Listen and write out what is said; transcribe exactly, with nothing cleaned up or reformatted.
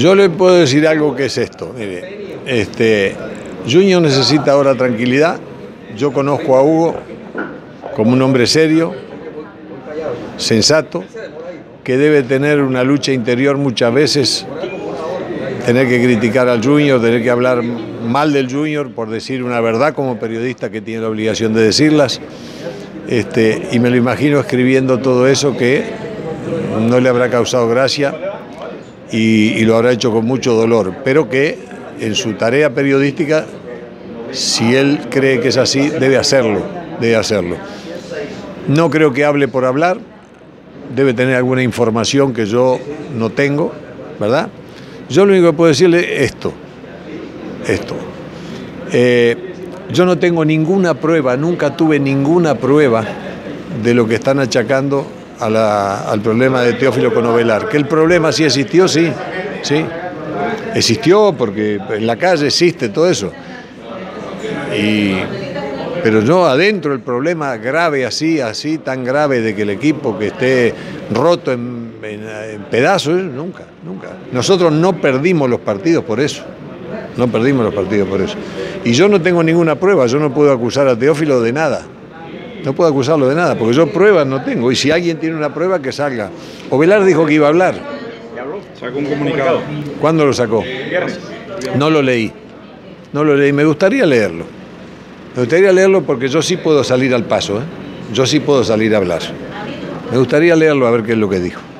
Yo le puedo decir algo que es esto. Mire, este, Junior necesita ahora tranquilidad. Yo conozco a Hugo como un hombre serio, sensato, que debe tener una lucha interior muchas veces, tener que criticar al Junior, tener que hablar mal del Junior por decir una verdad como periodista que tiene la obligación de decirlas. Este, y me lo imagino escribiendo todo eso que no le habrá causado gracia y, y lo habrá hecho con mucho dolor, pero que en su tarea periodística, si él cree que es así, debe hacerlo, debe hacerlo. No creo que hable por hablar, debe tener alguna información que yo no tengo, ¿verdad? Yo lo único que puedo decirle es esto, esto. Eh, yo no tengo ninguna prueba, nunca tuve ninguna prueba de lo que están achacando a la, al problema de Teófilo con Ovelar. Que el problema sí existió, sí, sí. Existió porque en la calle existe todo eso. Y, pero no adentro el problema grave así, así, tan grave de que el equipo que esté roto en, en, en pedazos, nunca, nunca. Nosotros no perdimos los partidos por eso. No perdimos los partidos por eso. Y yo no tengo ninguna prueba, yo no puedo acusar a Teófilo de nada. No puedo acusarlo de nada, porque yo pruebas no tengo. Y si alguien tiene una prueba, que salga. Ovelar dijo que iba a hablar. Sacó un comunicado. ¿Cuándo lo sacó? No lo leí. No lo leí. Me gustaría leerlo. Me gustaría leerlo porque yo sí puedo salir al paso, ¿eh? Yo sí puedo salir a hablar. Me gustaría leerlo a ver qué es lo que dijo.